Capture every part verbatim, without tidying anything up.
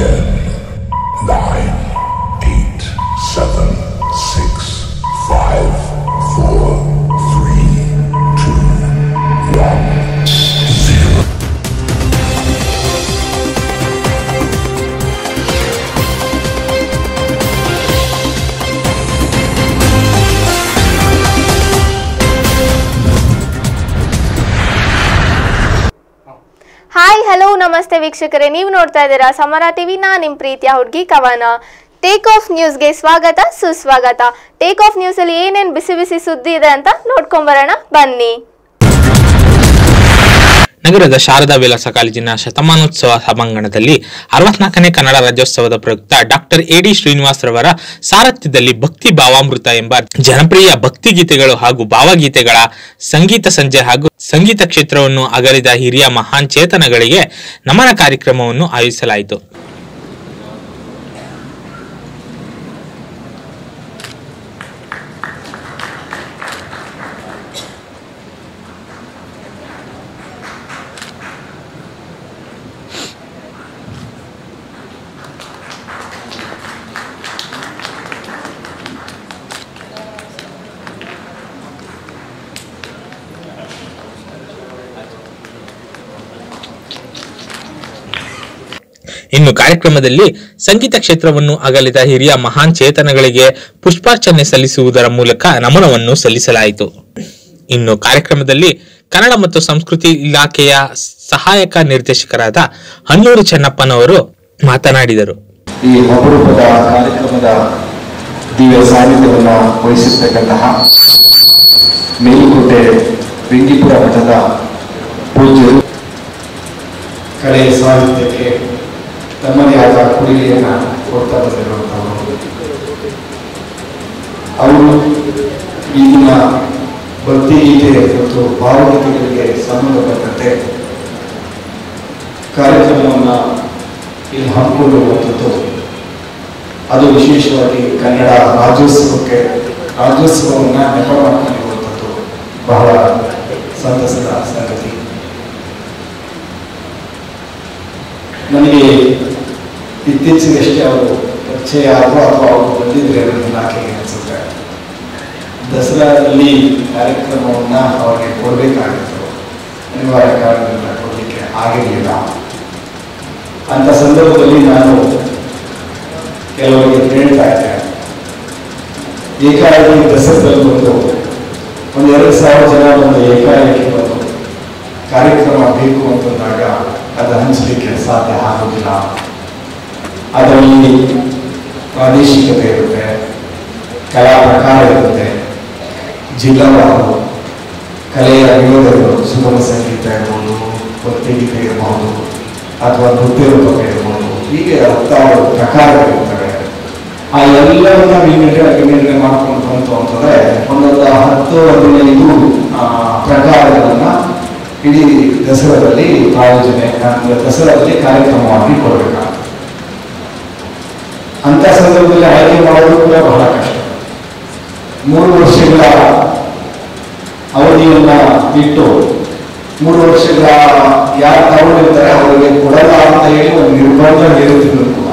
ten, nine, eight, seven, six, five, four, three, two, one, zero. Hi hello ನಮಸ್ತೆ ವೀಕ್ಷಕರೇ, ನೀವು ನೋಡ್ತಾ ಇದ್ದೀರಾ ಸಮರ ಟಿವಿ. ನಾ ನಿಮ್ಮ ಪ್ರೀತಿಯ ಹುಡುಗಿ ಕವನ. ಟೇಕ್ ಆಫ್ ನ್ಯೂಸ್ಗೆ ಸ್ವಾಗತ ಸುಸ್ವಾಗತ. ಟೇಕ್ ಆಫ್ ನ್ಯೂಸ್ ಅಲ್ಲಿ ಏನೇನು ಬಿಸಿ ಬಿಸಿ ಸುದ್ದಿ ಇದೆ ಅಂತ ನೋಡ್ಕೊಂಬರೋಣ ಬನ್ನಿ. ನಗರದ ಶಾರದಾ ವಿಲಾಸ ಕಾಲೇಜಿನ ಶತಮಾನೋತ್ಸವ ಸಭಾಂಗಣದಲ್ಲಿ ಅರವತ್ನಾಲ್ಕನೇ ಕನ್ನಡ ರಾಜ್ಯೋತ್ಸವದ ಪ್ರಯುಕ್ತ ಡಾಕ್ಟರ್ ಎ ಡಿ ಶ್ರೀನಿವಾಸ್ ರವರ ಸಾರಥ್ಯದಲ್ಲಿ ಭಕ್ತಿ ಭಾವಾಮೃತ ಎಂಬ ಜನಪ್ರಿಯ ಭಕ್ತಿ ಗೀತೆಗಳು ಹಾಗೂ ಭಾವಗೀತೆಗಳ ಸಂಗೀತ ಸಂಜೆ ಹಾಗೂ ಸಂಗೀತ ಕ್ಷೇತ್ರವನ್ನು ಅಗಲಿದ ಹಿರಿಯ ಮಹಾನ್ ಚೇತನಗಳಿಗೆ ನಮನ ಕಾರ್ಯಕ್ರಮವನ್ನು ಆಯೋಜಿಸಲಾಯಿತು. ಇನ್ನು ಕಾರ್ಯಕ್ರಮದಲ್ಲಿ ಸಂಗೀತ ಕ್ಷೇತ್ರವನ್ನು ಅಗಲಿದ ಹಿರಿಯ ಮಹಾನ್ ಚೇತನಗಳಿಗೆ ಪುಷ್ಪಾರ್ಚನೆ ಸಲ್ಲಿಸುವುದರ ಮೂಲಕ ನಮನವನ್ನು ಸಲ್ಲಿಸಲಾಯಿತು. ಇನ್ನು ಕಾರ್ಯಕ್ರಮದಲ್ಲಿ ಕನ್ನಡ ಮತ್ತು ಸಂಸ್ಕೃತಿ ಇಲಾಖೆಯ ಸಹಾಯಕ ನಿರ್ದೇಶಕರಾದ ಹನ್ನೂರು ಚೆನ್ನಪ್ಪನವರು ಮಾತನಾಡಿದರು. ಈ ಅಪರೂಪದ ಕಾರ್ಯಕ್ರಮದ ದಿವ್ಯ ಸಾನ್ನಿಧ್ಯವನ್ನು ವಹಿಸಿರ್ತಕ್ಕಂತಹ ಮೇಲುಕೋಟೆ ರಿಂಗಿಪುರ ಮಠದ ಪೂಜ್ಯರು ಕಲೆ ಸಾಹಿತ್ಯಕ್ಕೆ ತಮ್ಮದೇ ಆದ ಕೊಡುಗೆಯನ್ನು ಕೊಡ್ತಾ ಬಂದಿರುವಂಥವರು. ಅವರು ಈಗಿನ ಭಕ್ತಿಗೀತೆ ಮತ್ತು ಭಾವಗೀತೆಗಳಿಗೆ ಸಂಬಂಧಪಟ್ಟಂತೆ ಕಾರ್ಯಕ್ರಮವನ್ನು ಇಲ್ಲಿ ಹಮ್ಮಿಕೊಳ್ಳುವಂಥದ್ದು, ಅದು ವಿಶೇಷವಾಗಿ ಕನ್ನಡ ರಾಜ್ಯೋತ್ಸವಕ್ಕೆ ರಾಜ್ಯೋತ್ಸವವನ್ನು ನೆಪ ಮಾಡಿಕೊಂಡಿರುವಂಥದ್ದು ಬಹಳ ಸಂತಸದ ಸಂಗತಿ. ನನಗೆ ಇತ್ತೀಚೆಗಷ್ಟೇ ಅವರು ಪರಿಚಯ ಆದರೂ ಅಥವಾ ಅವರು ಬಂದಿದ್ರೆ ನನ್ನ ಇಲಾಖೆಗೆ ಅನಿಸುತ್ತೆ. ದಸರಾದಲ್ಲಿ ಕಾರ್ಯಕ್ರಮವನ್ನು ಅವರಿಗೆ ಕೊಡಬೇಕಾಗಿತ್ತು, ಅನಿವಾರ್ಯ ಕಾರಣದಿಂದ ಕೊಡಲಿಕ್ಕೆ ಆಗಿರಲಿಲ್ಲ. ಅಂಥ ಸಂದರ್ಭದಲ್ಲಿ ನಾನು ಕೆಲವರಿಗೆ ಹೇಳ್ತಾ ಇದ್ದೆ, ಏಕಾಏಕಿ ದಸರಾದಲ್ಲಿ ಬಂದು ಒಂದು ಎರಡು ಸಾವಿರ ಜನ ಒಂದು ಏಕಾಏಕಿ ಬಂದು ಕಾರ್ಯಕ್ರಮ ಬೇಕು ಅಂತಂದಾಗ ಅದು ಹಂಚಲಿಕ್ಕೆ ಸಾಧ್ಯ ಆಗೋದಿಲ್ಲ. ಅದರಲ್ಲಿ ಪ್ರಾದೇಶಿಕತೆ ಇರುತ್ತೆ, ಕಲಾ ಪ್ರಕಾರ ಇರುತ್ತೆ, ಜಿಲ್ಲಾವಾರು ಕಲೆಯ ವಿರೋಧಗಳು, ಸುಗಮ ಸಂಗೀತ ಇರ್ಬೋದು, ಭಕ್ತಿಗೀತೆ ಇರಬಹುದು ಅಥವಾ ನೃತ್ಯ ರೂಪಕ ಇರ್ಬೋದು, ಹೀಗೆ ಹತ್ತಾರು ಪ್ರಕಾರಗಳಿರ್ತವೆ. ಆ ಎಲ್ಲವನ್ನ ವಿಂಗಡಣೆ ವಿಂಗಡಣೆ ಮಾಡ್ಕೊಂಡು ಬಂತು ಅಂತಂದ್ರೆ ಒಂದೊಂದು ಹತ್ತು ಹದಿನೈದು ಪ್ರಕಾರಗಳನ್ನ ಇಡೀ ದಸರಾದಲ್ಲಿ ಆಯೋಜನೆ ದಸರಾದಲ್ಲಿ ಕಾರ್ಯಕ್ರಮವಾಗಿ ಕೊಡಬೇಕಾಗ್ತದೆ. ಅಂತ ಸಂದರ್ಭದಲ್ಲಿ ಆಯ್ಕೆ ಮಾಡೋದು ಕೂಡ ಬಹಳ ಕಷ್ಟ. ಮೂರು ವರ್ಷಗಳ ಅವಧಿಯನ್ನ ಬಿಟ್ಟು ಮೂರು ವರ್ಷಗಳ ಯಾರು ತಗೊಂಡಿರ್ತಾರೆ ಅವರಿಗೆ ಕೊಡಲ್ಲ ಅಂತ ಹೇಳಿ ಒಂದು ನಿರ್ಬಂಧ ಹೇರುತ್ತಿದ್ರು ಕೂಡ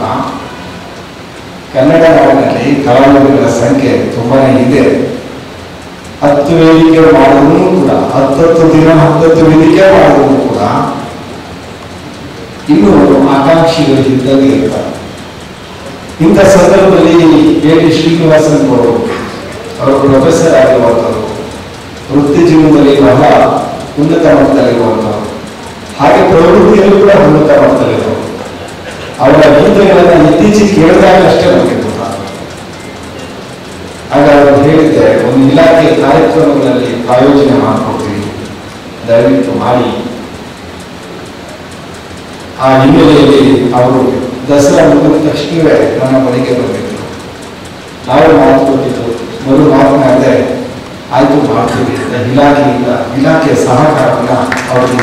ಕನ್ನಡ ನಾಡಿನಲ್ಲಿ ಕಲಾವಿದರ ಸಂಖ್ಯೆ ತುಂಬಾನೇ ಇದೆ. ಹತ್ತು ವೇದಿಕೆ ಮಾಡಿದ್ರು ಕೂಡ ಹತ್ತತ್ತು ದಿನ ಹತ್ತತ್ತು ವೇದಿಕೆ ಮಾಡಿದ್ರು ಕೂಡ ಇನ್ನೂ ಆಕಾಂಕ್ಷಿಗಳು ಇದ್ದಾಗ ಇರ್ತಾರೆ. ಇಂಥ ಸಂದರ್ಭದಲ್ಲಿ ಎ ಡಿ ಶ್ರೀನಿವಾಸನ್ ಅವರು ಅವರು ಪ್ರೊಫೆಸರ್ ಆಗಿರುವಂಥವ್ರು, ವೃತ್ತಿ ಜೀವನದಲ್ಲಿ ಬಹಳ ಉನ್ನತ ಮಟ್ಟದಲ್ಲಿರುವಂಥವ್ರು, ಹಾಗೆ ಪ್ರವೃತ್ತಿಯಲ್ಲೂ ಕೂಡ ಉನ್ನತ ಮಟ್ಟದಲ್ಲಿರುವರು. ಅವರ ಗೀತೆಗಳನ್ನು ಇತ್ತೀಚೆಗೆ ಕೇಳಿದಾಗ ಅಷ್ಟೇ ನಮಗೆ ಗೊತ್ತಾಗುತ್ತೆ. ಆಗ ಅವರು ಹೇಳಿದ್ದೆ, ಒಂದು ಇಲಾಖೆ ಕಾರ್ಯಕ್ರಮಗಳಲ್ಲಿ ಆಯೋಜನೆ ಮಾಡಿಕೊಡ್ತೀವಿ, ದಯವಿಟ್ಟು ಮಾಡಿ. ಆ ಹಿನ್ನೆಲೆಯಲ್ಲಿ ಅವರು ದಸರಾ ಮುಗಿದ ತಕ್ಷಣವೇ ನನ್ನ ಬಳಿಗೆ ಬಂದಿದ್ರು. ನಾವು ಮಾತು ಕೊಟ್ಟಿದ್ದು, ಮರು ಮಾತನಾಡದೆ ಆಯ್ತು ಮಾಡ್ತೀವಿ ಅಂತ ಇಲಾಖೆಯಿಂದ ಇಲಾಖೆಯ ಸಹಕಾರವನ್ನು ಅವರಿಗೆ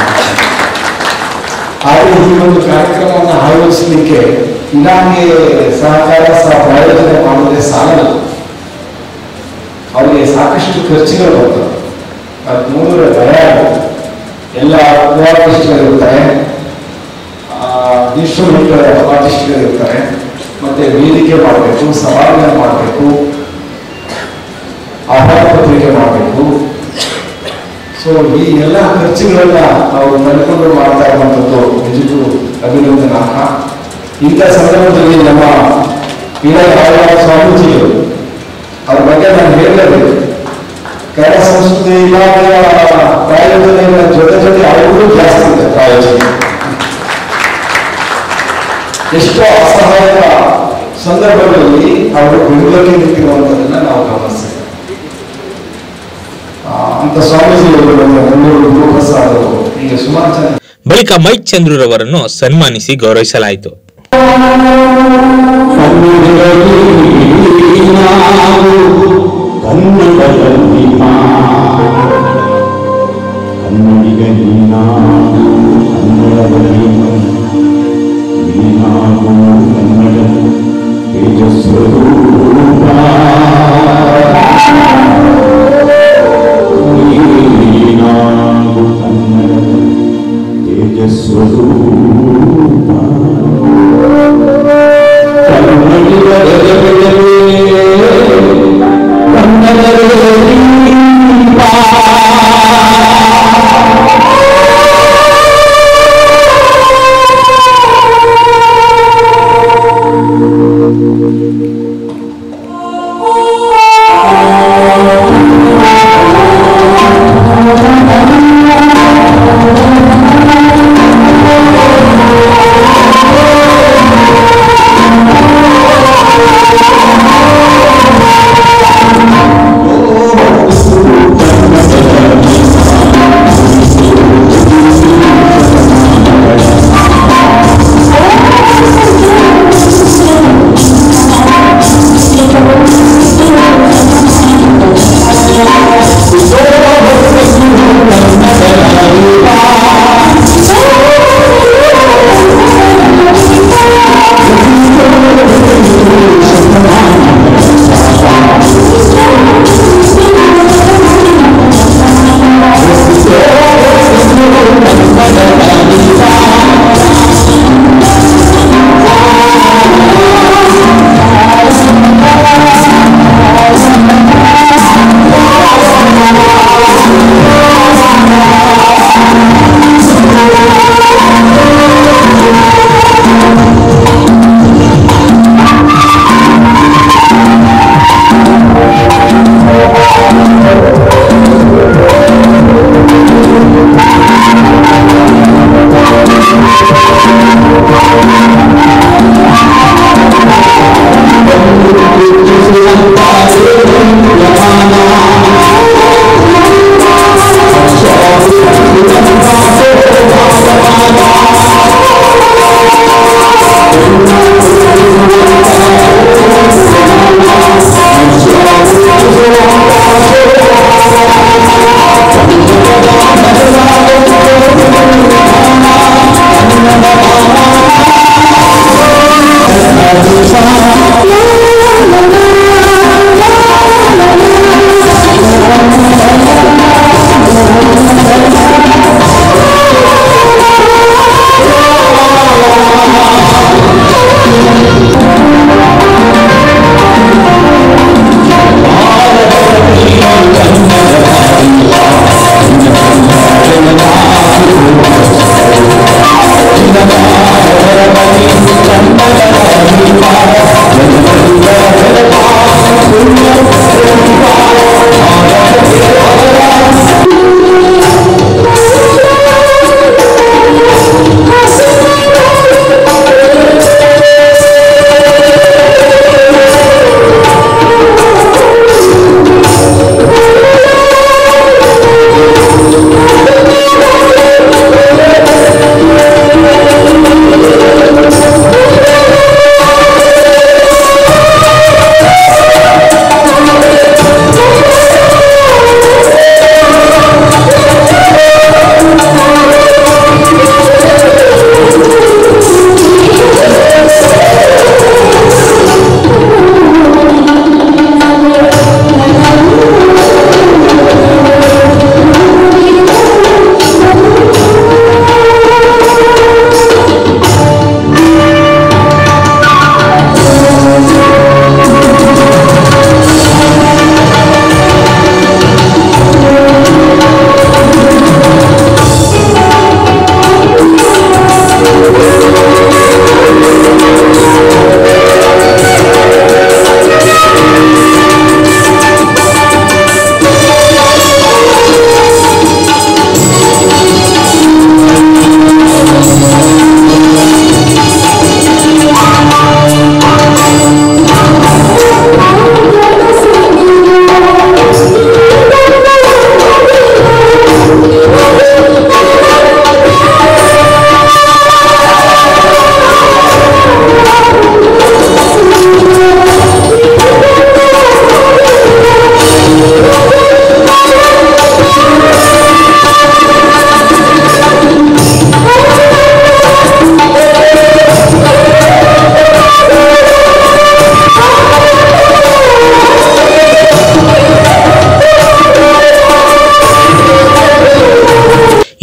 ಆದರೆ ಈ ಒಂದು ಕಾರ್ಯಕ್ರಮವನ್ನು ಆಯೋಜಿಸಲಿಕ್ಕೆ ಇಲಾಖೆ ಸಹಕಾರ ಸಹ ಪ್ರಯೋಜನ ಮಾಡುವುದೇ ಸಾಲಲ್ಲ. ಅವರಿಗೆ ಸಾಕಷ್ಟು ಖರ್ಚುಗಳು ಬರ್ತವೆ. ಅದು ನೋಡಿದ್ರೆ ಭಯ ಆಗುತ್ತೆ. ಎಲ್ಲ ಕೋಆರ್ಟಿಸ್ಟ್ಗಳಿರ್ತಾರೆ, ಇನ್ಸ್ಟ್ರೂಮೆಂಟ್ ಆರ್ಟಿಸ್ಟ್ಗಳು ಇರ್ತಾರೆ, ಮತ್ತೆ ವೇದಿಕೆ ಮಾಡಬೇಕು, ಸಭಾಗಳನ್ನು ಮಾಡಬೇಕು, ಆಹಾರ ಪತ್ರಿಕೆ ಮಾಡಬೇಕು. ಸೊ ಈ ಎಲ್ಲ ಖರ್ಚುಗಳನ್ನ ಅವರು ನಡ್ಕೊಂಡು ಮಾಡ್ತಾ ಇರುವಂಥದ್ದು ನಿಜಕ್ಕೂ ಅಭಿನಂದನಾರ್ಹ. ಇಂಥ ಸಂದರ್ಭದಲ್ಲಿ ನಮ್ಮ ವೀರರಾಘವ ಸ್ವಾಮೀಜಿಗಳು ಅವ್ರ ಬಗ್ಗೆ ನಾನು ಹೇಳಲೇಬೇಕು. ಕನ್ನಡ ಸಂಸ್ಕೃತಿ ಇಲಾಖೆಯ ಪ್ರಾಯೋಜನೆಗಳ ಜೊತೆ ಜೊತೆ ಅವರಿಗೂ ಜಾಸ್ತಿ ಇದೆ ಪ್ರಾಯೋಜನೆ. ಎಷ್ಟೋ ಅಸಹಾಯಕ ಸಂದರ್ಭಗಳಲ್ಲಿ ಅವರು ಬೆಂಬಲಕ್ಕೆ ನಿಂತಿರುವಂಥದ್ದನ್ನ ನಾವು ಗಮನಿಸ್ತೇವೆ. ಅಂತ ಸ್ವಾಮೀಜಿಗಳು ಬೆಂಗಳೂರು ಗುರುಪ್ರಸಾದ್ ಅವರು ಹೀಗೆ ಸುಮಾರು ಜನ. ಬಳಿಕ ಮೈಕ್ ಚಂದ್ರರವರನ್ನು ಸನ್ಮಾನಿಸಿ ಗೌರವಿಸಲಾಯಿತು.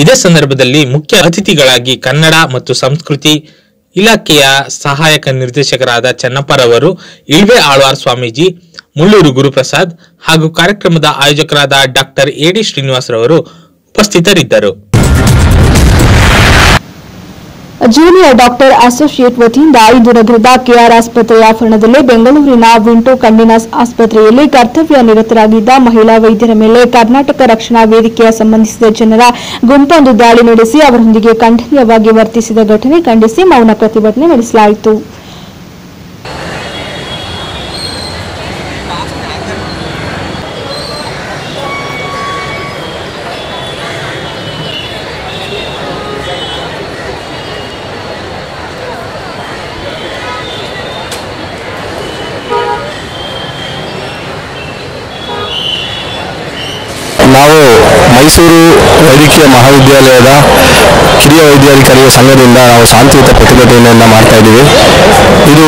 ಇದೇ ಸಂದರ್ಭದಲ್ಲಿ ಮುಖ್ಯ ಅತಿಥಿಗಳಾಗಿ ಕನ್ನಡ ಮತ್ತು ಸಂಸ್ಕೃತಿ ಇಲಾಖೆಯ ಸಹಾಯಕ ನಿರ್ದೇಶಕರಾದ ಚನ್ನಪ್ಪರವರು, ಇಳ್ವೆ ಆಳ್ವಾರ್ ಸ್ವಾಮೀಜಿ, ಮುಳ್ಳೂರು ಗುರುಪ್ರಸಾದ್ ಹಾಗೂ ಕಾರ್ಯಕ್ರಮದ ಆಯೋಜಕರಾದ ಡಾಕ್ಟರ್ ಎ ಡಿ ಶ್ರೀನಿವಾಸ್ ರವರು ಉಪಸ್ಥಿತರಿದ್ದರು. ಜೂನಿಯರ್ ಡಾಕ್ಟರ್ ಅಸೋಸಿಯೇಟ್ ವತಿಯಿಂದ ಇಂದು ನಗರದ ಕೆಆರ್ ಆಸ್ಪತ್ರೆಯ ಆವರಣದಲ್ಲಿ ಬೆಂಗಳೂರಿನ ವಿಂಟೋ ಕಣ್ಣಿನ ಆಸ್ಪತ್ರೆಯಲ್ಲಿ ಕರ್ತವ್ಯ ನಿರತರಾಗಿದ್ದ ಮಹಿಳಾ ವೈದ್ಯರ ಮೇಲೆ ಕರ್ನಾಟಕ ರಕ್ಷಣಾ ವೇದಿಕೆಯ ಸಂಬಂಧಿಸಿದ ಜನರ ಗುಂಪೊಂದು ದಾಳಿ ನಡೆಸಿ ಅವರೊಂದಿಗೆ ಖಂಡನೀಯವಾಗಿ ವರ್ತಿಸಿದ ಘಟನೆ ಖಂಡಿಸಿ ಮೌನ ಪ್ರತಿಭಟನೆ ನಡೆಸಲಾಯಿತು. ನಾವು ಮೈಸೂರು ವೈದ್ಯಕೀಯ ಮಹಾವಿದ್ಯಾಲಯದ ಕಿರಿಯ ವೈದ್ಯಾಧಿಕಾರಿಗಳ ಸಂಘದಿಂದ ನಾವು ಶಾಂತಿಯುತ ಪ್ರತಿಭಟನೆಯನ್ನು ಮಾಡ್ತಾ ಇದ್ದೀವಿ. ಇದು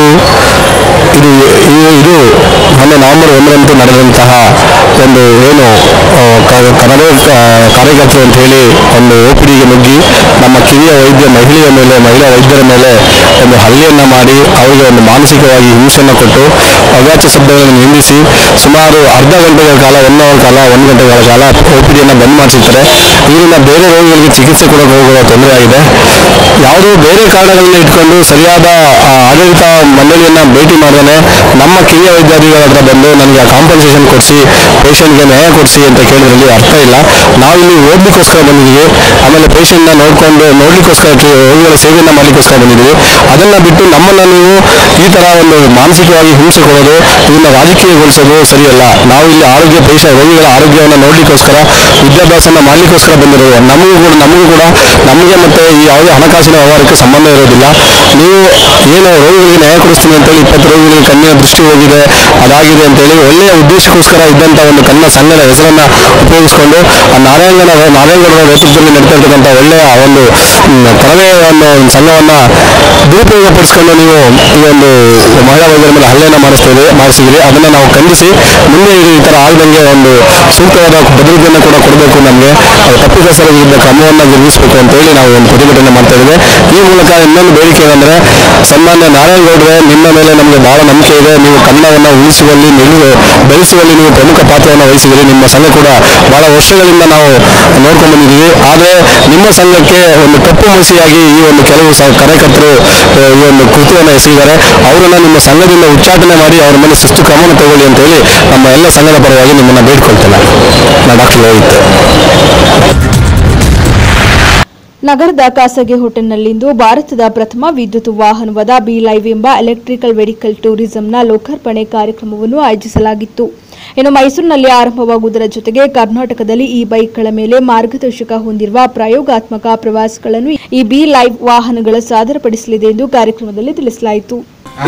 ಇದು ಇದು ಮೊನ್ನೆ ನವೆಂಬರ್ ಒಂದರಂದು ನಡೆದಂತಹ ಒಂದು ಏನು ಕನ್ನಡ ಕಾರ್ಯಕರ್ತರು ಅಂತ ಹೇಳಿ ಒಂದು ಓಪಿಡಿಗೆ ನುಗ್ಗಿ ನಮ್ಮ ಕಿರಿಯ ವೈದ್ಯ ಮಹಿಳೆಯ ಮೇಲೆ ಮಹಿಳಾ ವೈದ್ಯರ ಮೇಲೆ ಒಂದು ಹಲ್ಲೆಯನ್ನು ಮಾಡಿ ಅವರಿಗೆ ಒಂದು ಮಾನಸಿಕವಾಗಿ ಹಿಂಸೆಯನ್ನು ಕೊಟ್ಟು ಅವ್ಯಾಚ್ಯ ಶಬ್ದಗಳನ್ನು ನಿಂದಿಸಿ ಸುಮಾರು ಅರ್ಧ ಗಂಟೆಗಳ ಕಾಲ ಒನ್ ಅವರ್ ಕಾಲ ಒಂದು ಗಂಟೆಗಳ ಕಾಲ ಓಪಿಡಿಯನ್ನು ಬಂದ್ ಮಾಡಿಸಿರ್ತಾರೆ. ಇದರಿಂದ ಬೇರೆ ರೋಗಿಗಳಿಗೆ ಚಿಕಿತ್ಸೆ ಕೊಡೋಕೆ ಹೋಗುವ ತೊಂದರೆ ಆಗಿದೆ. ಯಾವುದೋ ಬೇರೆ ಕಾರಣಗಳನ್ನ ಇಟ್ಕೊಂಡು ಸರಿಯಾದ ಆಡಳಿತ ಮಂಡಳಿಯನ್ನು ಭೇಟಿ ಮಾಡದೇ ನಮ್ಮ ಕಿರಿಯ ವೈದ್ಯಾಧಿಗಳ ಹತ್ರ ಬಂದು ನನಗೆ ಕಾಂಪನ್ಸೇಷನ್ ಕೊಡಿಸಿ ಪೇಷಂಟ್ಗೆ ನ್ಯಾಯ ಕೊಡಿಸಿ ಅಂತ ಕೇಳಿದ್ರಲ್ಲಿ ಅರ್ಥ ಇಲ್ಲ. ನಾವು ಇಲ್ಲಿ ಓದಲಿಕ್ಕೋಸ್ಕರ ಬಂದಿದ್ದೀವಿ, ಆಮೇಲೆ ಪೇಷಂಟ್ನ ನೋಡ್ಕೊಂಡು ನೋಡ್ಲಿಕ್ಕೋಸ್ಕರ ರೋಗಿಗಳ ಸೇವೆಯನ್ನು ಮಾಡಲಿಕ್ಕೋಸ್ಕರ ಬಂದಿದ್ದೀವಿ. ಅದನ್ನು ಬಿಟ್ಟು ನಮ್ಮನ್ನು ನೀವು ಈ ಥರ ಒಂದು ಮಾನಸಿಕವಾಗಿ ಹಿಂಸೆ ಕೊಡೋದು, ಇದನ್ನು ರಾಜಕೀಯಗೊಳಿಸೋದು ಸರಿಯಲ್ಲ. ನಾವು ಇಲ್ಲಿ ಆರೋಗ್ಯ ಪೇಷಂಟ್ ರೋಗಿಗಳ ಆರೋಗ್ಯವನ್ನು ನೋಡ್ಲಿಕ್ಕೋಸ್ಕರ ವಿದ್ಯಾಭ್ಯಾಸನ ಮಾಡಲಿಕ್ಕೋಸ್ಕರ ಬಂದಿರೋದು. ನಮಗೂ ಕೂಡ ನಮಗೂ ಕೂಡ ನಮಗೆ ಮತ್ತು ಈ ಯಾವುದೇ ಹಣಕಾಸಿನ ವ್ಯವಹಾರಕ್ಕೆ ಸಂಬಂಧ ಇರೋದಿಲ್ಲ. ನೀವು ಏನು ರೋಗಿಗಳಿಗೆ ನ್ಯಾಯ ಕೊಡಿಸ್ತೀನಿ ಅಂತೇಳಿ ಇಪ್ಪತ್ತು ರೋಗಿಗಳಿಗೆ ಕಣ್ಣಿನ ದೃಷ್ಟಿ ಹೋಗಿದೆ, ಅದಾಗಿದೆ ಅಂತೇಳಿ ಒಳ್ಳೆಯ ಉದ್ದೇಶಕ್ಕೋಸ್ಕರ ಇದ್ದಂಥ ಒಂದು ಕನ್ನಡ ಸಂಘದ ಹೆಸರನ್ನು ಉಪಯೋಗಿಸಿಕೊಂಡು ಆ ನಾರಾಯಣನ ನಾರಾಯಣಗೌಡರ ನೇತೃತ್ವದಲ್ಲಿ ನಡೀತಾ ಇರ್ತಕ್ಕಂಥ ಒಳ್ಳೆಯ ಒಂದು ತರವೇ ಒಂದು ಸಂಘವನ್ನು ದುರುಪಯೋಗಪಡಿಸ್ಕೊಂಡು ನೀವು ಈ ಒಂದು ಮಹಿಳಾ ವೈದ್ಯರ ಮೇಲೆ ಹಲ್ಲೆಯನ್ನು ಮಾಡಿಸ್ತೇವೆ ಮಾಡಿಸಿದ್ರಿ. ಅದನ್ನು ನಾವು ಖಂಡಿಸಿ ಮುಂದೆ ಈ ಥರ ಆಗದಂಗೆ ಒಂದು ಸೂಕ್ತವಾದ ಭದ್ರತೆಯನ್ನು ಕೂಡ ಕೊಡಬೇಕು. ನಮಗೆ ತಪ್ಪಿತಸ್ಥರ ವಿರುದ್ಧ ಕ್ರಮವನ್ನು ಜರುಗಿಸಬೇಕು ಅಂತೇಳಿ ನಾವು ಒಂದು ಪ್ರತಿಭಟನೆ ಮಾಡ್ತಾ ಇದ್ದೇವೆ. ಈ ಮೂಲಕ ಇನ್ನೊಂದು ಬೇಡಿಕೆ ಏನಂದರೆ, ಸನ್ಮಾನ್ಯ ನಾರಾಯಣಗೌಡರೇ, ನಿಮ್ಮ ಮೇಲೆ ನಮಗೆ ಬಹಳ ನಂಬಿಕೆ ಇದೆ. ನೀವು ಕನ್ನಡವನ್ನು ಉಳಿಸುವಲ್ಲಿ ನಿಲ್ಲು ಬೆಳೆಸುವಲ್ಲಿ ನೀವು ಪ್ರಮುಖ ಪಾತ್ರವನ್ನು ವಹಿಸಿದ್ರಿ. ನಿಮ್ಮ ಸಂಘ ಕೂಡ ಬಹಳ ವರ್ಷಗಳಿಂದ ನಾವು ನೋಡ್ಕೊಂಡು ಬಂದಿದ್ದೀವಿ. ಆದರೆ ನಿಮ್ಮ ಸಂಘಕ್ಕೆ ಒಂದು ಕಪ್ಪು ಮಸಿಯಾಗಿ ಈ ಒಂದು ಕೆಲವು ಕಾರ್ಯಕರ್ತರು ಈ ಒಂದು ಕೃತ್ಯವನ್ನು ಎಸಗಿದ್ದಾರೆ. ಅವರನ್ನು ನಿಮ್ಮ ಸಂಘದಿಂದ ಉಚ್ಚಾಟನೆ ಮಾಡಿ ಅವರ ಮೇಲೆ ಶಿಸ್ತು ಕ್ರಮವನ್ನು ತಗೊಳ್ಳಿ ಅಂತೇಳಿ ನಮ್ಮ ಎಲ್ಲ ಸಂಘದ ಪರವಾಗಿ ನಿಮ್ಮನ್ನು ಬೇಡ್ಕೊಳ್ತೇನೆ. ನಾನು ಡಾಕ್ಟರ್ ರೋಹಿತ್. ನಗರದ ಖಾಸಗಿ ಹೋಟೆಲ್ನಲ್ಲಿಂದು ಭಾರತದ ಪ್ರಥಮ ವಿದ್ಯುತ್ ವಾಹನವಾದ ಬಿ ಲೈವ್ ಎಂಬ ಎಲೆಕ್ಟ್ರಿಕಲ್ ವೆಹಿಕಲ್ ಟೂರಿಸಂನ ಲೋಕಾರ್ಪಣೆ ಕಾರ್ಯಕ್ರಮವನ್ನು ಆಯೋಜಿಸಲಾಗಿತ್ತು. ಇನ್ನು ಮೈಸೂರಿನಲ್ಲಿ ಆರಂಭವಾಗುವುದರ ಜೊತೆಗೆ ಕರ್ನಾಟಕದಲ್ಲಿ ಈ ಬೈಕ್ಗಳ ಮೇಲೆ ಮಾರ್ಗದರ್ಶಕ ಹೊಂದಿರುವ ಪ್ರಯೋಗಾತ್ಮಕ ಪ್ರವಾಸಗಳನ್ನು ಈ ಬಿ ಲೈವ್ ವಾಹನಗಳ ಸಾದರಪಡಿಸಲಿದೆ ಎಂದು ಕಾರ್ಯಕ್ರಮದಲ್ಲಿ ತಿಳಿಸಲಾಯಿತು.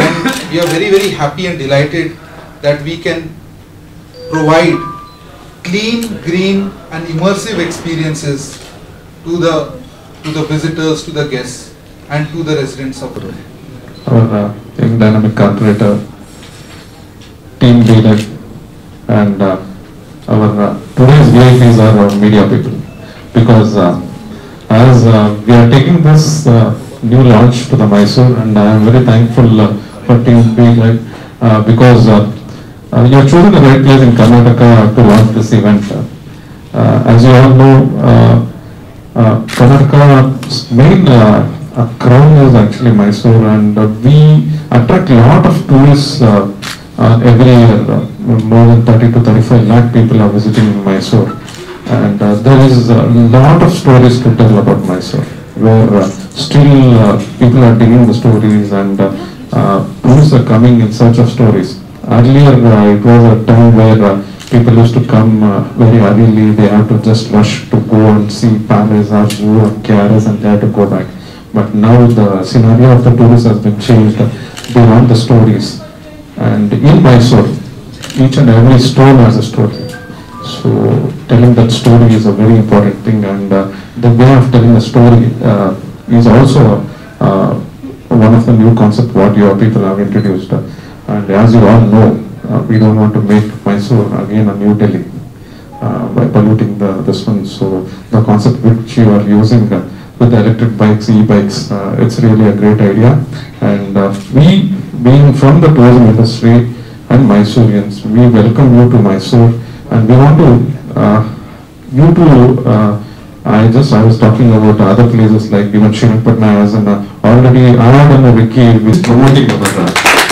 clean, green and immersive experiences to the to the visitors, to the guests and to the residents of the room. Our uh, young dynamic operator, team leader and uh, our uh, today's V I Ps are our media people, because uh, as uh, we are taking this uh, new launch to the Mysore, and I am very thankful uh, for Team B Live uh, because uh, Uh, you have chosen the right place in Karnataka to launch this event. Uh, as you all know, uh, uh, Karnataka's main uh, uh, crown is actually Mysore, and uh, we attract a lot of tourists uh, uh, every year. Uh, more than thirty to thirty-five lakh people are visiting Mysore, and uh, there is a lot of stories to tell about Mysore, where uh, still uh, people are digging the stories, and uh, uh, tourists are coming in search of stories. Earlier, uh, it was a time where uh, people used to come uh, very early. They have to just rush to go and see palace or zoo or K R S, and they have to go back. But now the scenario of the tourists has been changed. They want the stories. And in Mysore, each and every stone has a story. So telling that story is a very important thing, and uh, the way of telling a story uh, is also uh, one of the new concepts what your people have introduced. And as you all know, uh, we don't want to make Mysore again a New Delhi. uh, by polluting the this one. So the concept which you are using uh, with the electric bikes, e-bikes, uh, it's really a great idea. And uh, we, being from the tourism industry and Mysoreans, we welcome you to Mysore, and we want to uh, you to. Uh, I just I was talking about other places like even Srinagarpatna as an uh, already I have done a wiki with promoting our uh,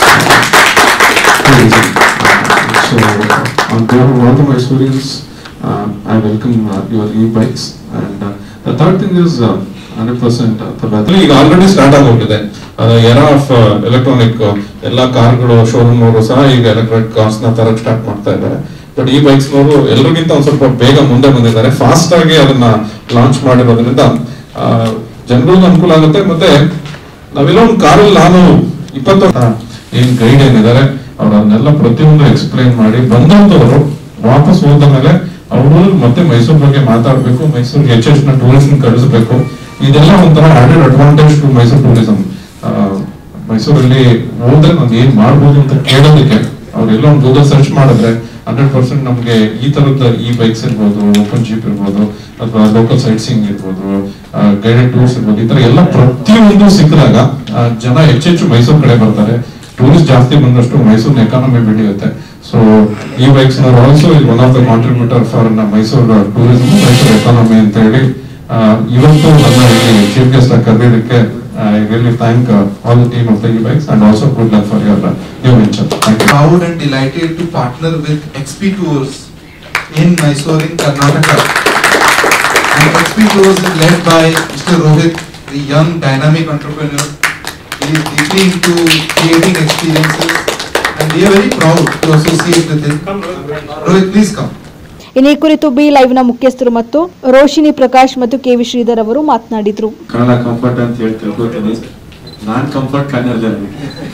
tourism. Uh, so on behalf of all the Mysoreans, uh, I welcome uh, your e-bikes. And uh, the third thing is uh, one hundred percent ಈಗ already start ಆಗೋಗಿದೆ era of electronic ಎಲ್ಲ ಕಾರ್ಗಳು showroom ಅವರು ಸಹ ಈಗ electronic cars ನ ತರಕ್ start ಮಾಡ್ತಾ ಇದ್ದಾರೆ. ಬಟ್ ಈ ಬೈಕ್ಸ್ ನವರು ಎಲ್ಲರಿಗಿಂತ ಒಂದ್ ಸ್ವಲ್ಪ ಬೇಗ ಮುಂದೆ ಬಂದಿದ್ದಾರೆ, ಫಾಸ್ಟ್ ಆಗಿ ಅದನ್ನ ಲಾಂಚ್ ಮಾಡಿರೋದ್ರಿಂದ ಜನರಿಗೂ ಅನುಕೂಲ ಆಗುತ್ತೆ. ಮತ್ತೆ ನಾವೆಲ್ಲ ಒಂದು ಕಾರಲ್ಲಿ ನಾನು ಇಪ್ಪತ್ತು ಏನ್ ಗೈಡ್ ಏನಿದ್ದಾರೆ ಅವ್ರು ಅದನ್ನೆಲ್ಲ ಪ್ರತಿಯೊಂದು ಎಕ್ಸ್ಪ್ಲೈನ್ ಮಾಡಿ ಬಂದಂತವರು ವಾಪಸ್ ಹೋದ ಮೇಲೆ ಅವರು ಮತ್ತೆ ಮೈಸೂರು ಬಗ್ಗೆ ಮಾತಾಡ್ಬೇಕು, ಮೈಸೂರಿಗೆ ಹೆಚ್ಚೆಚ್ಚಿನ ಟೂರಿಸ್ಟ್ ಕಳಿಸಬೇಕು. ಇದೆಲ್ಲ ಒಂಥರ added advantage to Mysuru tourism. ಮೈಸೂರಲ್ಲಿ ಹೋದ್ರೆ ನಮ್ಗೆ ಏನ್ ಮಾಡ್ಬೋದು ಅಂತ ಕೇಳೋದಕ್ಕೆ ಅವ್ರೆಲ್ಲ ಒಂದು ಗೂಗಲ್ ಸರ್ಚ್ ಮಾಡಿದ್ರೆ ಹಂಡ್ರೆಡ್ ಪರ್ಸೆಂಟ್ ನಮ್ಗೆ ಈ ತರದ ಈ ಬೈಕ್ಸ್ ಇರ್ಬೋದು, ಓಪನ್ ಜೀಪ್ ಇರ್ಬೋದು, ಅಥವಾ ಲೋಕಲ್ ಸೈಟ್ ಸೀಯಿಂಗ್ ಇರ್ಬೋದು, ಗೈಡೆಡ್ ಟೂರ್ಸ್ ಇರ್ಬೋದು, ಈ ತರ ಎಲ್ಲ ಪ್ರತಿಯೊಂದು ಸಿಕ್ಕಿದಾಗ ಜನ ಹೆಚ್ಚೆಚ್ಚು ಮೈಸೂರು ಕಡೆ ಬರ್ತಾರೆ. ಟೂರಿಸ್ಟ್ ಜಾಸ್ತಿ ಬಂದಷ್ಟು ಮೈಸೂರಿನ ಎಕಾನಮಿ ಬೆಳೆಯುತ್ತೆ. ಸೊ ಈ bikes also is one of the contributor for Mysuru tourism, Mysuru economy ಅಂತ ಹೇಳಿ ಇವತ್ತು ನನ್ನ ಇಲ್ಲಿ ಚೀಫ್ ಗೆಸ್ಟ್ ಆಗಿ ಕರೆದಿದ್ದಕ್ಕೆ I really thank uh, all the team of the e-bikes and also good luck for your uh, new venture. Thank you. Proud and delighted to partner with X P Tours in Mysore in Karnataka. And X P Tours is led by Mister Rohit, the young dynamic entrepreneur. He is deeply into creating experiences and we are very proud to associate with him. Rohit, please come. ಇನ್ನು ಈ ಕುರಿತು B live ನ ಮುಖ್ಯಸ್ಥರು ಮತ್ತು ರೋಶಿನಿ ಪ್ರಕಾಶ್ ಮತ್ತು K V Sridhar ಅವರು ಮಾತನಾಡಿದ್ರು. Kannada comfort ಅಂತ ಹೇಳಿ ತಿಳ್ಕೊತೀನಿ, ನಾನ್ ಕಂಫರ್ಟ್ ಕನ್ನಡದಲ್ಲಿ,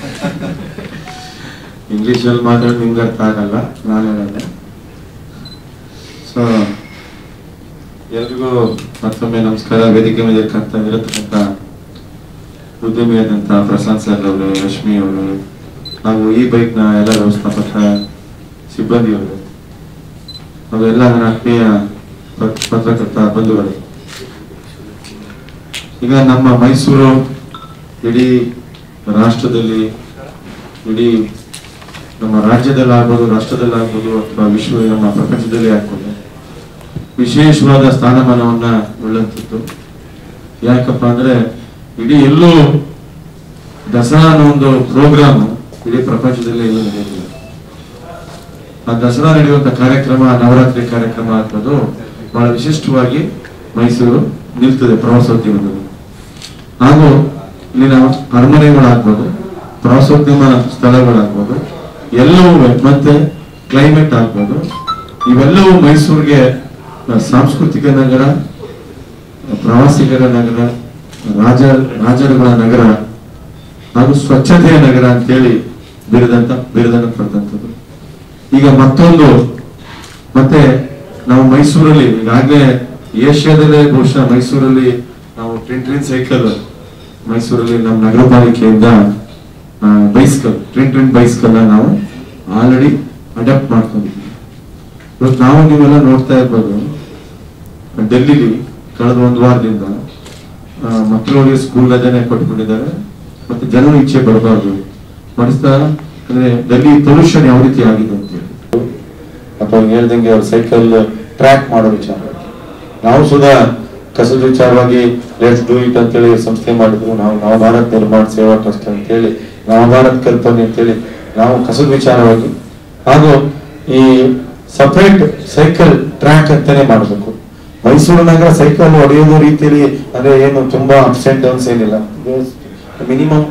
ಇಂಗ್ಲಿಷ್ ಅಲ್ಲಿ ಮಾತಾಡೋದು ನಿಮ್ಗೆ ಅರ್ಥ ಆಗಲ್ಲ, ನಾನು ಹೇಳೋದೆ. ಸೊ ಎಲ್ರಿಗೂ ಮತ್ತೊಮ್ಮೆ ನಮಸ್ಕಾರ. ವೇದಿಕೆ ಮೇಲೆ ಕರ್ತ ಇರತಕ್ಕಂಥ ಉದ್ಯಮಿಯಾದಂಥ ಪ್ರಶಾಂತ್ ಸರ್ ಅವರು, ರಶ್ಮಿ ಅವರು, ನಾವು ಈ ಬೈಕ್ ನ ಎಲ್ಲ ವ್ಯವಸ್ಥಾಪಕ ಸಿಬ್ಬಂದಿಯವರು, ಅವೆಲ್ಲ ನನ್ನ ಆತ್ಮೀಯ ಪತ್ರಕರ್ತ ಬಂಧುಗಳು. ಈಗ ನಮ್ಮ ಮೈಸೂರು ಇಡೀ ರಾಷ್ಟ್ರದಲ್ಲಿ, ಇಡೀ ನಮ್ಮ ರಾಜ್ಯದಲ್ಲಿ ಆಗ್ಬೋದು, ರಾಷ್ಟ್ರದಲ್ಲಿ ಆಗ್ಬೋದು, ಅಥವಾ ವಿಶ್ವ ನಮ್ಮ ಪ್ರಪಂಚದಲ್ಲಿ ಆಗ್ಬೋದು ವಿಶೇಷವಾದ ಸ್ಥಾನಮಾನವನ್ನ ಉಳ್ಳಂತಿತ್ತು. ಯಾಕಪ್ಪ ಅಂದ್ರೆ ಇಡೀ ಎಲ್ಲೂ ದಸರಾ ಅನ್ನೋ ಒಂದು ಪ್ರೋಗ್ರಾಮ್ ಇಡೀ ಪ್ರಪಂಚದಲ್ಲಿ ಎಲ್ಲೂ ನಡೆಯಲಿಲ್ಲ. ಆ ದಸರಾ ನಡೆಯುವಂತ ಕಾರ್ಯಕ್ರಮ, ನವರಾತ್ರಿ ಕಾರ್ಯಕ್ರಮ ಆಗ್ಬೋದು, ಬಹಳ ವಿಶಿಷ್ಟವಾಗಿ ಮೈಸೂರು ನಿಲ್ತದೆ ಪ್ರವಾಸೋದ್ಯಮದಲ್ಲಿ. ಹಾಗೂ ಇಲ್ಲಿನ ಅರಮನೆಗಳಾಗ್ಬೋದು, ಪ್ರವಾಸೋದ್ಯಮ ಸ್ಥಳಗಳಾಗ್ಬೋದು, ಎಲ್ಲವೂ ಮತ್ತೆ ಕ್ಲೈಮೇಟ್ ಆಗ್ಬೋದು, ಇವೆಲ್ಲವೂ ಮೈಸೂರಿಗೆ ಸಾಂಸ್ಕೃತಿಕ ನಗರ, ಪ್ರವಾಸಿಗರ ನಗರ, ರಾಜ ರಾಜರುಗಳ ನಗರ ಹಾಗೂ ಸ್ವಚ್ಛತೆಯ ನಗರ ಅಂತೇಳಿ ಬಿರುದಂತ ಬಿರುದನ್ನು ಪಡೆದಂಥದ್ದು. ಈಗ ಮತ್ತೊಂದು ಮತ್ತೆ ನಾವು ಮೈಸೂರಲ್ಲಿ ಈಗಾಗಲೇ ಏಷ್ಯಾದಲ್ಲೇ ಬಹುಶಃ ಮೈಸೂರಲ್ಲಿ ನಾವು ಟ್ವಿನ್ ಟ್ವಿನ್ ಸೈಕಲ್ ಮೈಸೂರಲ್ಲಿ ನಮ್ಮ ನಗರ ಪಾಲಿಕೆಯಿಂದ ಬೈಸ್ಕಲ್ ಟ್ವಿನ್ ಟ್ವಿನ್ ಬೈಸ್ಕಲ್ ನಾವು ಆಲ್ರೆಡಿ ಅಡಾಪ್ಟ್ ಮಾಡ್ಕೊಂಡಿದ್ವಿ. ಇವತ್ತು ನಾವು ನೀವೆಲ್ಲ ನೋಡ್ತಾ ಇರ್ಬೋದು, ಡೆಲ್ಲಿಲಿ ಕಳೆದ ಒಂದು ವಾರದಿಂದ ಮಕ್ಕಳಿಗೆ ಸ್ಕೂಲ್ ರಜೆನೆ ಕೊಟ್ಕೊಂಡಿದ್ದಾರೆ. ಮತ್ತೆ ಜನರು ಈಚೆ ಬರಬಾರ್ದು ಮಾಡಿಸ್ತಾ, ಅಂದ್ರೆ ಡೆಲ್ಲಿ ಪೊಲ್ಯೂಷನ್ ಯಾವ ರೀತಿ ಆಗಿದೆ ಅಂತ ಹೇಳಿ, ಅಥವಾ ಹೇಳ್ದಂಗೆ ಅವ್ರ ಸೈಕಲ್ ಟ್ರ್ಯಾಕ್ ಮಾಡೋ ವಿಚಾರ, ನಾವು ಸುಧಾ ಕಸದ ವಿಚಾರವಾಗಿ ಲೆಟ್ಸ್ ಡೂ ಇಟ್ ಅಂತೇಳಿ ಸಂಸ್ಥೆ ಮಾಡಿದ್ರು. ನಾವು ನವ ಭಾರತ್ ನಿರ್ಮಾಣ ಸೇವಾ ಟ್ರಸ್ಟ್ ಅಂತೇಳಿ, ನವ ಭಾರತ್ ಕಲ್ಪನೆ ಅಂತೇಳಿ ನಾವು ಕಸದ ವಿಚಾರವಾಗಿ, ಹಾಗೂ ಈ ಸಪರೇಟ್ ಸೈಕಲ್ ಟ್ರ್ಯಾಕ್ ಅಂತಾನೆ ಮಾಡಬೇಕು. ಮೈಸೂರು ನಗರ ಸೈಕಲ್ ಹೊಡೆಯೋದು ರೀತಿಯಲ್ಲಿ ಅಂದ್ರೆ ಏನು ತುಂಬಾ ಅಪ್ಸ್ ಅಂಡ್ ಡೌನ್ಸ್ ಏನಿಲ್ಲ, ಮಿನಿಮಮ್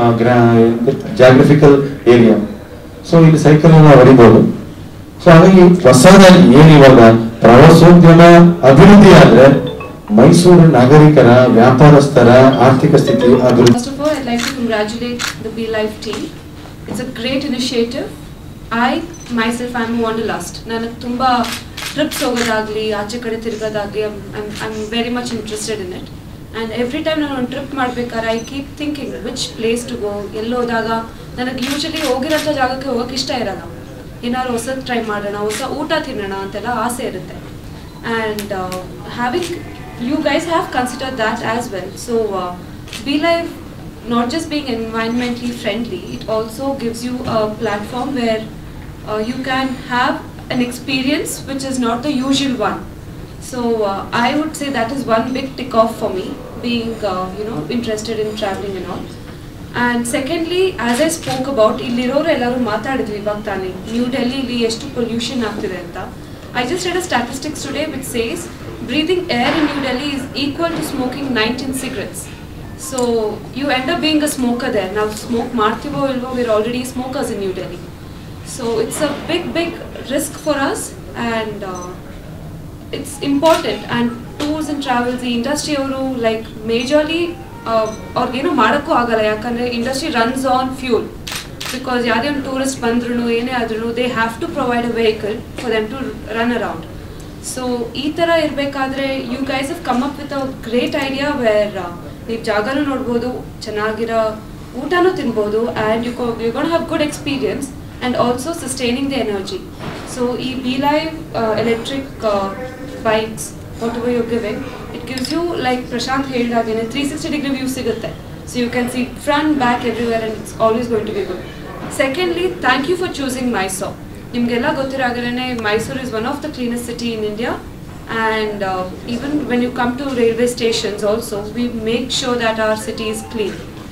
ಜಾಗ್ರಫಿಕಲ್ ಏರಿಯಾ. ಸೊ ಇಲ್ಲಿ ಸೈಕಲ್ ನಾವು ಹೊಡಿಬಹುದು. ಸೊ ಹಾಗಾಗಿ ಹೊಸದಾಗಿ ಏನ್ ಇವಾಗ ಪ್ರವಾಸೋದ್ಯಮ ಅಭಿವೃದ್ಧಿ ಆದ್ರೆ ಮೈಸೂರು ನಾಗರಿಕರ, ವ್ಯಾಪಾರಸ್ಥರ ಆರ್ಥಿಕ ಸ್ಥಿತಿ ಅಭಿವೃದ್ಧಿ. First of all, I'd like to congratulate the Be Live team. It's a great initiative. I myself am a wanderlust. ನಾನು ತುಂಬಾ ಟ್ರಿಪ್ಸ್ ಹೋಗೋದಾಗ್ಲಿ, ಆಚೆ ಕಡೆ ತಿರುಗೋದಾಗ್ಲಿ, I am very much interested in it. And every time ನಾನು ಒಂದು trip ಮಾಡ್ಬೇಕಾದ್ರೆ I keep thinking which place to go. ಎಲ್ಲೋದಾಗ ನನಗೆ ಯೂಶಲಿ ಹೋಗಿರೋಂಥ ಜಾಗಕ್ಕೆ ಹೋಗೋಕೆ ಇಷ್ಟ ಇರಲ್ಲ. ಏನಾದ್ರು ಹೊಸದು ಟ್ರೈ ಮಾಡೋಣ, ಹೊಸ ಊಟ ತಿನ್ನೋಣ ಅಂತೆಲ್ಲ ಆಸೆ ಇರುತ್ತೆ. And having you guys have consider that as well. So B live not just being environmentally friendly, it also gives you a platform where uh, you can have an experience which is not the usual one. So uh, I would say that is one big tick off for me, being uh, you know interested in traveling and all. And secondly, as I spoke about, illirore ellaru maatadidvi ivaga tane New Delhi li eshtu pollution aagtide anta. I just read a statistics today which says breathing air in New Delhi is equal to smoking nineteen cigarettes. So you end up being a smoker there. Now smoke martivo ilvo, we're already smokers in New Delhi. So it's a big big risk for us, and uh, it's important. And tours and travels, the industry ಅವರು like majorly ಅವ್ರಿಗೇನು ಮಾಡೋಕ್ಕೂ ಆಗಲ್ಲ, ಯಾಕಂದರೆ industry runs on fuel. Because ಯಾವುದೇ ಒಂದು tourist ಬಂದ್ರೂ ಏನೇ ಆದ್ರೂ they have to provide a vehicle for them to run around. So ಈ ಥರ ಇರಬೇಕಾದ್ರೆ you guys have come up with a great idea where ನೀವು ಜಾಗನೂ ನೋಡ್ಬೋದು, ಚೆನ್ನಾಗಿರೋ ಊಟನೂ ತಿನ್ಬೋದು, and you you gonna have good experience and also sustaining the energy. So ಈ B live electric bikes whatever you're giving, it gives you, like Prashant ಹೇಳಿದಾಗೇನೆ, three sixty degree view ಸಿಗುತ್ತೆ. So you can see front, back, everywhere, and it's always going to be good. Secondly, thank you for choosing Mysore. ನಿಮಗೆಲ್ಲ ಗೊತ್ತಿರಾಗಲೇ Mysore is one of the cleanest city in India, and uh, even when you come to railway stations also, we make sure that our city is clean.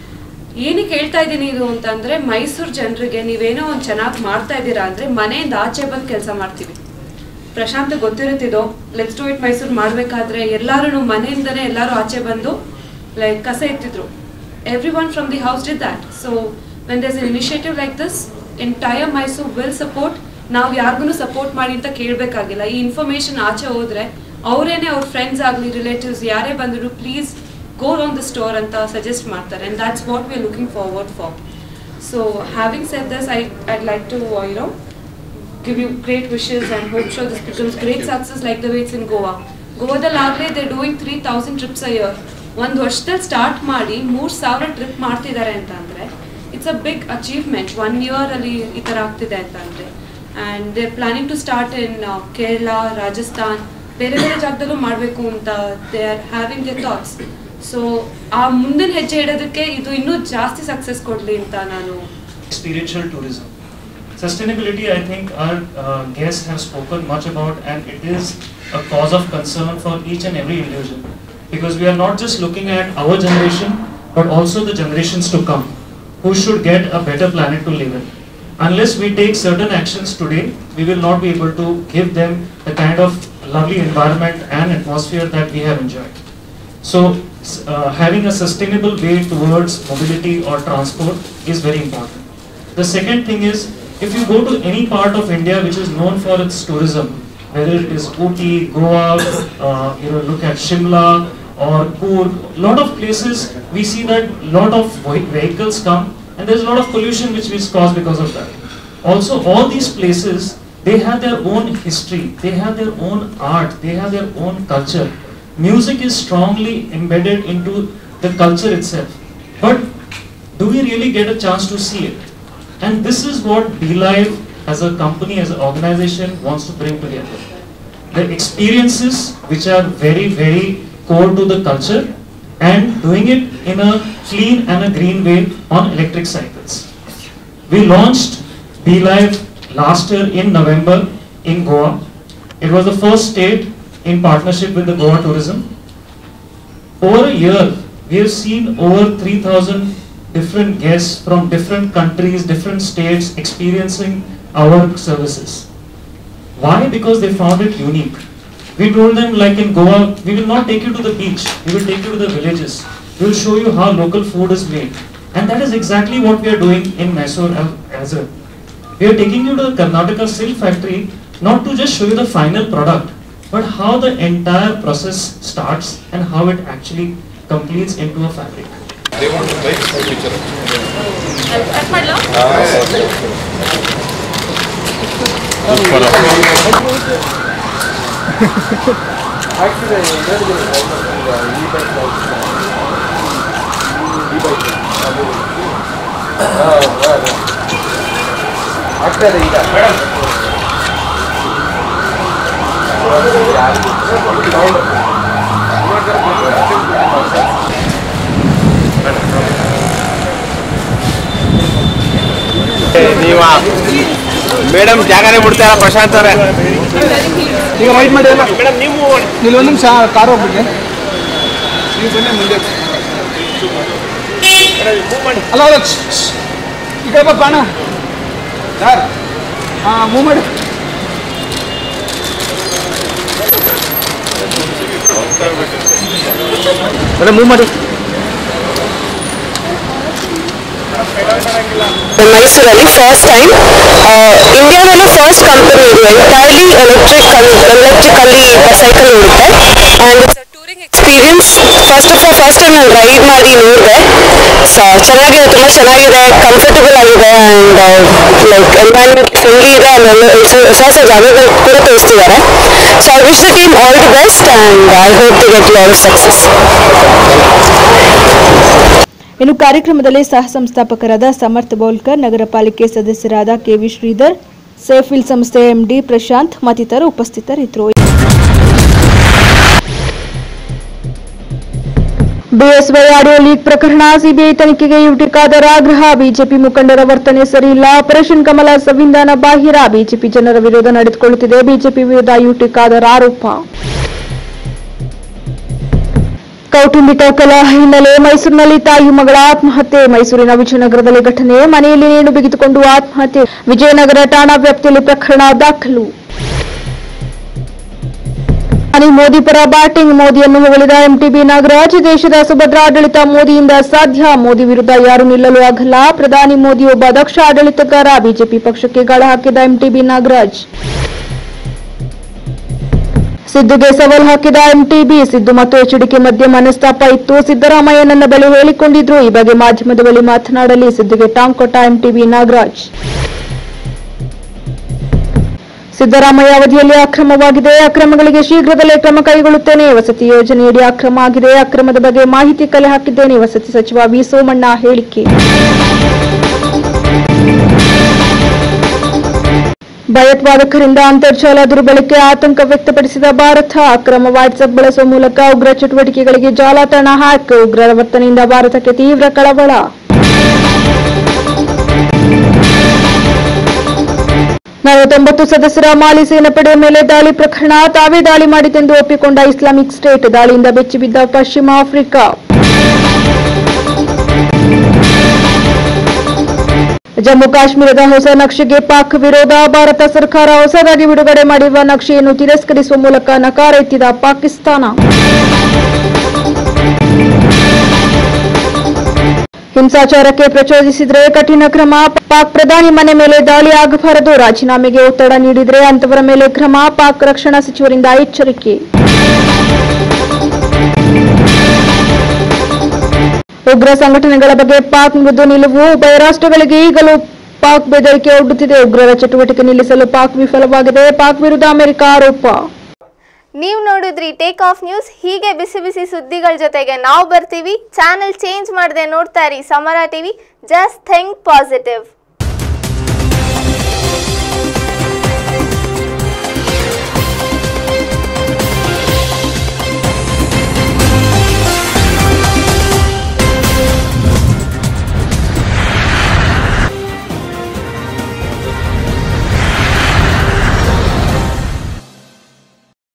ಏನಕ್ಕೆ ಹೇಳ್ತಾ ಇದ್ದೀನಿ ಇದು ಅಂತಂದರೆ, ಮೈಸೂರು ಜನರಿಗೆ ನೀವೇನೋ ಒಂದು ಚೆನ್ನಾಗಿ ಮಾಡ್ತಾ ಇದ್ದೀರಾ ಅಂದರೆ ಮನೆಯಿಂದ ಆಚೆ ಬಂದು ಕೆಲಸ ಮಾಡ್ತೀವಿ. ಪ್ರಶಾಂತ್ ಗೊತ್ತಿರುತ್ತಿದ್ದೋ, ಲೆಟ್ಸ್ ಡೂ ಇಟ್ ಮೈಸೂರು ಮಾಡಬೇಕಾದ್ರೆ ಎಲ್ಲರೂ ಮನೆಯಿಂದನೇ ಎಲ್ಲರೂ ಆಚೆ ಬಂದು ಲೈಕ್ ಕಸ ಎತ್ತಿದ್ರು. Everyone from the house did that. So when there's an initiative like this, entire Mysuru will support. ನಾವು ಯಾರಿಗೂ ಸಪೋರ್ಟ್ ಮಾಡಿ ಅಂತ ಕೇಳಬೇಕಾಗಿಲ್ಲ. ಈ ಇನ್ಫಾರ್ಮೇಷನ್ ಆಚೆ ಹೋದರೆ ಅವರೇನೆ ಅವ್ರ ಫ್ರೆಂಡ್ಸ್ ಆಗಲಿ ರಿಲೇಟಿವ್ಸ್ ಯಾರೇ ಬಂದರು please go on the store ಅಂತ ಸಜೆಸ್ಟ್ ಮಾಡ್ತಾರೆ. And that's what we are looking forward for. So having said this, I I'd like to you know give you great wishes and hope sure this becomes great success like the way it's in Goa. ಗೋವಾದಲ್ಲಾಗಲೇ they're doing three thousand trips a year. ಒಂದು ವರ್ಷದಲ್ಲಿ start ಮಾಡಿ ಮೂರು ಸಾವಿರ trip ಮಾಡ್ತಿದ್ದಾರೆ ಅಂತ ಅಂದರೆ it's a big achievement. One ಇಯರಲ್ಲಿ ಈ ಥರ ಆಗ್ತಿದೆ ಅಂತ ಅಂದರೆ. And they are planning to start in Kerala, Rajasthan, ಬೇರೆ ಬೇರೆ ಜಾಗದಲ್ಲೂ ಮಾಡಬೇಕು ಅಂತ they are having the thoughts. So ಆ ಮುಂದಿನ ಹೆಜ್ಜೆ ಇಡೋದಕ್ಕೆ ಇದು ಇನ್ನೂ ಜಾಸ್ತಿ ಸಕ್ಸಸ್ ಕೊಡಲಿ ಅಂತ ನಾನು. Experiential tourism, sustainability, I think our uh, guests have spoken much about, and it is a cause of concern for each and every individual, because we are not just looking at our generation but also the generations to come who should get a better planet to live in. Unless we take certain actions today, we will not be able to give them the kind of lovely environment and atmosphere that we have enjoyed. So uh, having a sustainable way towards mobility or transport is very important. The second thing is, if you go to any part of India which is known for its tourism, whether it is Ooty, Goa, uh, you know, look at Shimla or Coorg, lot of places we see that lot of vehicles come and there's a lot of pollution which is caused because of that. Also, all these places, they have their own history, they have their own art, they have their own culture. Music is strongly embedded into the culture itself. But do we really get a chance to see it? And this is what BeLive as a company, as an organization wants to bring together. The experiences which are very, very core to the culture and doing it in a clean and a green way on electric cycles. We launched BeLive last year in November in Goa. It was the first state in partnership with the Goa Tourism. Over a year, we have seen over three thousand different guests from different countries, different states experiencing our services. Why? Because they found it unique. We told them, like in Goa, we will not take you to the beach, we will take you to the villages. We will show you how local food is made. And that is exactly what we are doing in Mysore as well. We are taking you to the Karnataka silk factory, not to just show you the final product, but how the entire process starts and how it actually completes into a fabric. They want to make a picture. At my love? Actually, e-bike. ಆಗ್ತದೆ ಈಗ ನೀವ madam ಜಾಗನೇ ಬಿಡ್ತಾರ ಪ್ರಶಾಂತ್ ಅವರೇ ಈಗ white ಮಾಡಿ ಅಲ್ಲ madam ನೀವು ಇಲ್ಲಿ ಒಂದು ನಿಮಿಷ ಕಾರ್ ಹೋಗ್ಬಿಟ್ಟೆ ನೀವು ಬನ್ನಿ ಮುಂದೆ ಅಲ್ಲ ಅಲ್ಲ ಈ ಕಡೆ ಬಾ ಬಾಣ ಸರ್ ಹಾಂ ಮೂವ್ ಮಾಡಿ ಮೇಡಮ್ ಮೂವ್ ಮಾಡಿ ಮೈಸೂರಲ್ಲಿ ಫಸ್ಟ್ ಟೈಮ್ ಇಂಡಿಯಾದಲ್ಲೂ ಫಸ್ಟ್ ಕಂಪನಿ ಇದು ಎಂಟೈರ್ಲಿ ಎಲೆಕ್ಟ್ರಿಕ್ ಎಲೆಕ್ಟ್ರಿಕಲ್ಲಿ ಸೈಕಲ್ ಓಡುತ್ತೆ and it's a touring experience first of all first time ನಾನು ರೈಡ್ ಮಾಡಿ ನೋಡಿದೆ ಸೊ ಚೆನ್ನಾಗಿದೆ ತುಂಬ ಚೆನ್ನಾಗಿದೆ ಕಂಫರ್ಟಬಲ್ ಆಗಿದೆ ಆ್ಯಂಡ್ ಲೈಕ್ ಎನ್ವೈರನ್ಮೆಂಟ್ ಫ್ರೆಂಡ್ಲಿ ಇದೆ ಆಮೇಲೆ ಹೊಸ ಹೊಸ ಜಾಗಗಳು ಕೂಡ ತೋರಿಸ್ತಿದ್ದಾರೆ so I wish the team all the best and I hope to get lot of success. ಇನ್ನು ಕಾರ್ಯಕ್ರಮದಲ್ಲಿ ಸಹ ಸಂಸ್ಥಾಪಕರಾದ ಸಮರ್ಥ ಬೋಲ್ಕರ್, ನಗರ ಪಾಲಿಕೆ ಸದಸ್ಯರಾದ ಕೆವಿ ಶ್ರೀಧರ್, ಸೇಫಿಲ್ ಸಂಸ್ಥೆಯ ಎಂಡಿ ಪ್ರಶಾಂತ್ ಮತ್ತಿತರರು ಉಪಸ್ಥಿತರಿದ್ದರು. ಬಿಎಸ್ವೈ ಆಡಿಯೋ ಲೀಕ್ ಪ್ರಕರಣ ಸಿಬಿಐ ತನಿಖೆಗೆ ಯುಟಿ ಖಾದರ್ ಆಗ್ರಹ. ಬಿಜೆಪಿ ಮುಖಂಡರ ವರ್ತನೆ ಸರಿಯಿಲ್ಲ. ಆಪರೇಷನ್ ಕಮಲ ಸಂವಿಧಾನ ಬಾಹಿರ. ಬಿಜೆಪಿ ಜನರ ವಿರೋಧ ನಡೆದುಕೊಳ್ಳುತ್ತಿದೆ. ಬಿಜೆಪಿ ವಿರುದ್ಧ ಯುಟಿ ಖಾದರ್ ಆರೋಪ. ಕೌಟುಂಬಿಕ ಕಲಹ ಹಿನ್ನೆಲೆ ಮೈಸೂರಿನಲ್ಲಿ ತಾಯಿ ಮಗಳ ಆತ್ಮಹತ್ಯೆ. ಮೈಸೂರಿನ ವಿಜಯನಗರದಲ್ಲಿ ಘಟನೆ. ಮನೆಯಲ್ಲಿ ನೇಣು ಬಿಗಿದುಕೊಂಡು ಆತ್ಮಹತ್ಯೆ. ವಿಜಯನಗರ ಠಾಣಾ ವ್ಯಾಪ್ತಿಯಲ್ಲಿ ಪ್ರಕರಣ ದಾಖಲು. ಮೋದಿ ಪರ ಬ್ಯಾಟಿಂಗ್. ಮೋದಿಯನ್ನು ಹೊಗಳಿದ ಎಂಟಿಬಿ ನಾಗರಾಜ್. ದೇಶದ ಸುಭದ್ರ ಆಡಳಿತ ಮೋದಿಯಿಂದ ಸಾಧ್ಯ. ಮೋದಿ ವಿರುದ್ಧ ಯಾರು ನಿಲ್ಲಲು ಆಗಲ್ಲ. ಪ್ರಧಾನಿ ಮೋದಿ ಒಬ್ಬ ದಕ್ಷ ಆಡಳಿತಗಾರ. ಬಿಜೆಪಿ ಪಕ್ಷಕ್ಕೆ ಗಾಳ ಹಾಕಿದ ಎಂಟಿಬಿ ನಾಗರಾಜ್. ಸಿದ್ದುಗೆ ಸವಾಲು ಹಾಕಿದ ಎಂಟಿಬಿ. ಸಿದ್ದು ಮತ್ತು ಎಚ್ಡಿಕೆ ಮಧ್ಯೆ ಮನಸ್ತಾಪ ಇತ್ತು. ಸಿದ್ದರಾಮಯ್ಯ ನನ್ನ ಬಳಿ ಹೇಳಿಕೊಂಡಿದ್ರು. ಈ ಬಗ್ಗೆ ಮಾಧ್ಯಮದ ಬಳಿ ಮಾತನಾಡಲಿ. ಸಿದ್ದುಗೆ ಟಾಂಗ್ ಕೊಟ್ಟ ಎಂಟಿಬಿ ನಾಗರಾಜ್. ಸಿದ್ದರಾಮಯ್ಯ ಅವಧಿಯಲ್ಲಿ ಅಕ್ರಮವಾಗಿದೆ. ಅಕ್ರಮಗಳಿಗೆ ಶೀಘ್ರದಲ್ಲೇ ಕ್ರಮ ಕೈಗೊಳ್ಳುತ್ತೇನೆ. ವಸತಿ ಯೋಜನೆಯಡಿ ಅಕ್ರಮ ಆಗಿದೆ. ಅಕ್ರಮದ ಬಗ್ಗೆ ಮಾಹಿತಿ ಕಲೆ ಹಾಕಿದ್ದೇನೆ. ವಸತಿ ಸಚಿವ ವಿ ಸೋಮಣ್ಣ ಹೇಳಿಕೆ. ಭಯೋತ್ಪಾದಕರಿಂದ ಅಂತರ್ಜಾಲ ದುರ್ಬಳಕೆ ಆತಂಕ ವ್ಯಕ್ತಪಡಿಸಿದ ಭಾರತ. ಅಕ್ರಮ ವಾಟ್ಸ್ಆಪ್ ಬಳಸುವ ಮೂಲಕ ಉಗ್ರ ಚಟುವಟಿಕೆಗಳಿಗೆ ಜಾಲತಾಣ ಹ್ಯಾಕ್. ಉಗ್ರರ ವರ್ತನೆಯಿಂದ ಭಾರತಕ್ಕೆ ತೀವ್ರ ಕಳವಳ. ನಲವತ್ತೊಂಬತ್ತು ಸದಸ್ಯರ ಮಾಲಿ ಸೇನಾಪಡೆಯ ಮೇಲೆ ದಾಳಿ ಪ್ರಕರಣ. ತಾವೇ ದಾಳಿ ಮಾಡಿತೆಂದು ಒಪ್ಪಿಕೊಂಡ ಇಸ್ಲಾಮಿಕ್ ಸ್ಟೇಟ್. ದಾಳಿಯಿಂದ ಬೆಚ್ಚಿಬಿದ್ದ ಪಶ್ಚಿಮ ಆಫ್ರಿಕಾ. ಜಮ್ಮು ಕಾಶ್ಮೀರದ ಹೊಸ ನಕ್ಷೆಗೆ ಪಾಕ್ ವಿರೋಧ. ಭಾರತ ಸರ್ಕಾರ ಹೊಸದಾಗಿ ಬಿಡುಗಡೆ ಮಾಡಿರುವ ನಕ್ಷೆಯನ್ನು ತಿರಸ್ಕರಿಸುವ ಮೂಲಕ ನಕಾರ ಎತ್ತಿದ ಪಾಕಿಸ್ತಾನ. ಹಿಂಸಾಚಾರಕ್ಕೆ ಪ್ರಚೋದಿಸಿದರೆ ಕಠಿಣ ಕ್ರಮ. ಪಾಕ್ ಪ್ರಧಾನಿ ಮನೆ ಮೇಲೆ ದಾಳಿ ಆಗಬಾರದು. ರಾಜೀನಾಮೆಗೆ ಒತ್ತಡ ನೀಡಿದರೆ ಅಂತವರ ಮೇಲೆ ಕ್ರಮ. ಪಾಕ್ ರಕ್ಷಣಾ ಸಚಿವರಿಂದ ಎಚ್ಚರಿಕೆ. ಉಗ್ರ ಸಂಘಟನೆಗಳ ಬಗ್ಗೆ ಪಾಕ್ ಮೃದು ನಿಲುವು. ಉಭಯ ರಾಷ್ಟ್ರಗಳಿಗೆ ಈಗಲೂ ಪಾಕ್ ಬೆದರಿಕೆ ಒಡ್ಡುತ್ತಿದೆ. ಉಗ್ರರ ಚಟುವಟಿಕೆ ನಿಲ್ಲಿಸಲು ಪಾಕ್ ವಿಫಲವಾಗಿದೆ. ಪಾಕ್ ವಿರುದ್ಧ ಅಮೆರಿಕ ಆರೋಪ. ನೀವು ನೋಡಿದ್ರಿ ಟೇಕ್ ಆಫ್ ನ್ಯೂಸ್. ಹೀಗೆ ಬಿಸಿ ಬಿಸಿ ಸುದ್ದಿಗಳ ಜೊತೆಗೆ ನಾವು ಬರ್ತೀವಿ. ಚಾನೆಲ್ ಚೇಂಜ್ ಮಾಡದೆ ನೋಡ್ತಾ ಇರಿ ಸಮರ ಟಿವಿ. Just think positive.